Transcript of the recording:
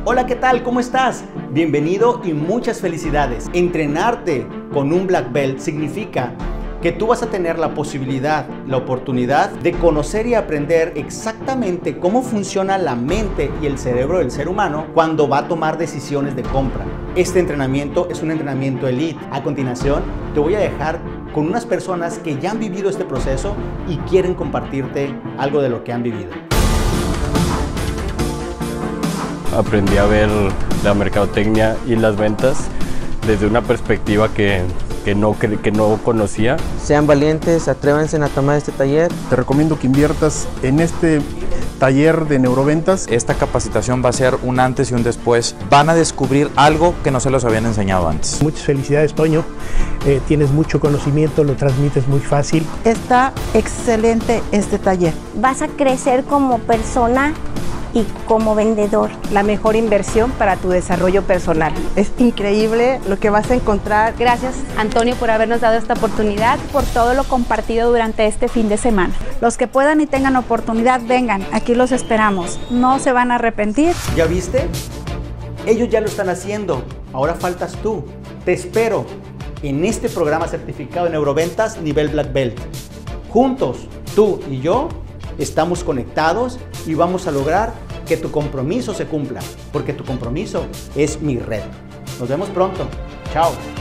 Hola, ¿qué tal? ¿Cómo estás? Bienvenido y muchas felicidades. Entrenarte con un Black Belt significa que tú vas a tener la posibilidad, la oportunidad de conocer y aprender exactamente cómo funciona la mente y el cerebro del ser humano cuando va a tomar decisiones de compra. Este entrenamiento es un entrenamiento elite. A continuación, te voy a dejar con unas personas que ya han vivido este proceso y quieren compartirte algo de lo que han vivido. Aprendí a ver la mercadotecnia y las ventas desde una perspectiva que no conocía. Sean valientes, atrévanse a tomar este taller. Te recomiendo que inviertas en este taller de neuroventas. Esta capacitación va a ser un antes y un después. Van a descubrir algo que no se los habían enseñado antes. Muchas felicidades, Toño. Tienes mucho conocimiento, lo transmites muy fácil. Está excelente este taller. Vas a crecer como persona y como vendedor. La mejor inversión para tu desarrollo personal. Es increíble lo que vas a encontrar. Gracias, Antonio, por habernos dado esta oportunidad, por todo lo compartido durante este fin de semana. Los que puedan y tengan oportunidad, vengan, aquí los esperamos. No se van a arrepentir. ¿Ya viste? Ellos ya lo están haciendo. Ahora faltas tú. Te espero en este programa certificado de neuroventas nivel Black Belt. Juntos, tú y yo, estamos conectados y vamos a lograr que tu compromiso se cumpla, porque tu compromiso es mi reto. Nos vemos pronto. Chao.